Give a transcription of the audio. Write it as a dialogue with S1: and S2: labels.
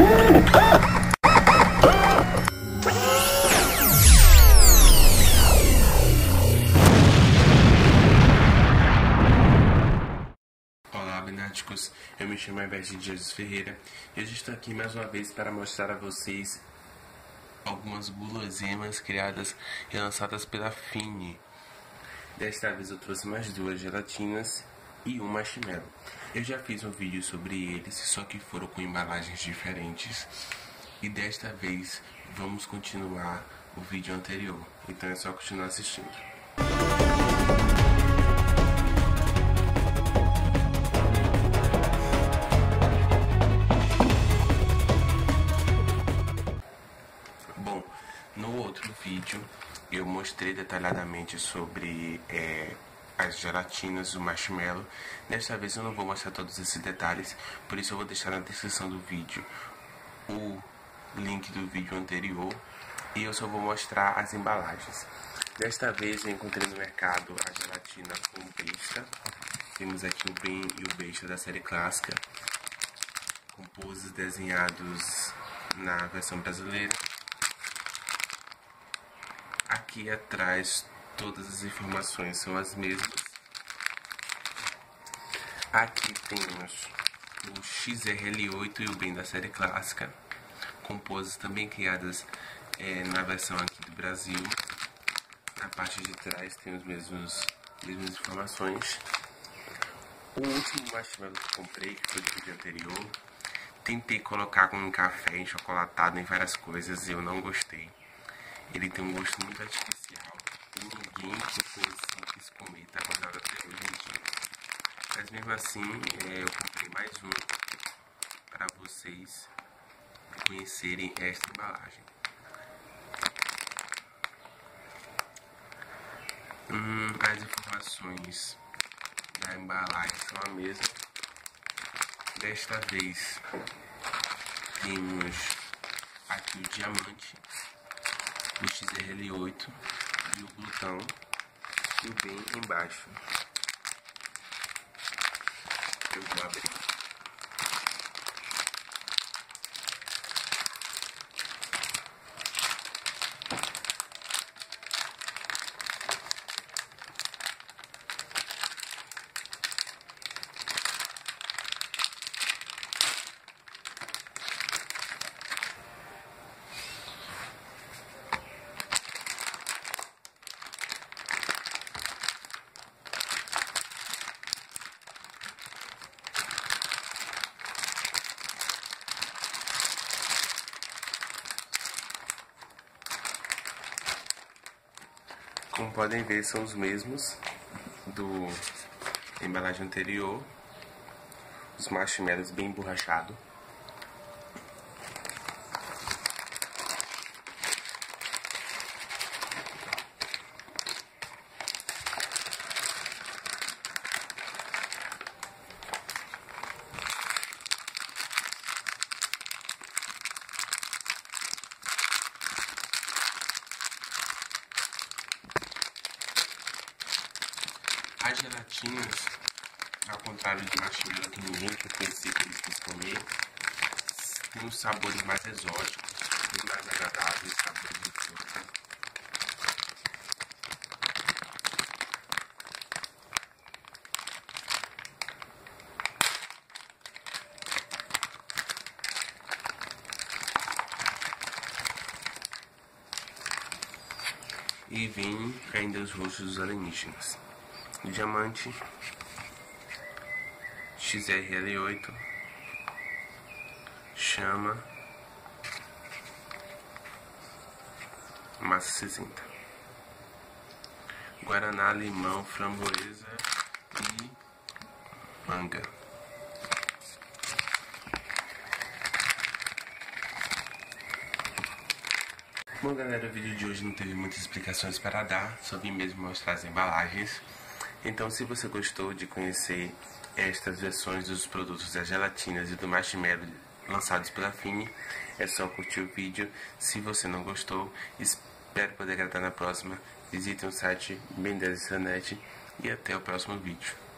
S1: Olá, benáticos, eu me chamo Alberto de Jesus Ferreira e hoje estou aqui mais uma vez para mostrar a vocês algumas guloseimas criadas e lançadas pela Fini. Desta vez eu trouxe mais duas gelatinas e um marshmallow. Eu já fiz um vídeo sobre eles, só que foram com embalagens diferentes. E desta vez vamos continuar o vídeo anterior, então é só continuar assistindo. Bom, no outro vídeo eu mostrei detalhadamente sobre as gelatinas, o marshmallow. Desta vez eu não vou mostrar todos esses detalhes, por isso eu vou deixar na descrição do vídeo o link do vídeo anterior e eu só vou mostrar as embalagens. Desta vez eu encontrei no mercado a gelatina com besta. Temos aqui o Ben e o Besta da série clássica, com poses desenhados na versão brasileira. Aqui atrás todas as informações são as mesmas. Aqui temos o XRL8 e o Ben da série clássica, com poses também criadas na versão aqui do Brasil. Na parte de trás tem as mesmas informações. O último marshmallow que eu comprei, que foi do vídeo anterior, tentei colocar com um café enchocolatado em várias coisas e eu não gostei. Ele tem um gosto muito artificial e ninguém que fosse quis comer, tá guardado até hoje em dia. Mas mesmo assim, eu comprei mais um para vocês conhecerem esta embalagem. As informações da embalagem são a mesma. Desta vez temos aqui o diamante, o XRL8 e o glutão e o Ben embaixo. Eu vou abrir. Como podem ver, são os mesmos da embalagem anterior. Os marshmallows bem emborrachados. As gelatinas, ao contrário de marshmallow que ninguém que eu conheci que eles quis comer, tem uns sabores mais exóticos, bem mais agradáveis, sabores de fruta. E vem ainda os rostos dos alienígenas. Diamante, XRL8, chama, massa cinzenta, guaraná, limão, framboesa e manga. Bom, galera, o vídeo de hoje não teve muitas explicações para dar, só vim mesmo mostrar as embalagens. Então, se você gostou de conhecer estas versões dos produtos das gelatinas e do marshmallow lançados pela Fini, é só curtir o vídeo. Se você não gostou, espero poder agradar na próxima. Visite o site Ben10 Internet e até o próximo vídeo.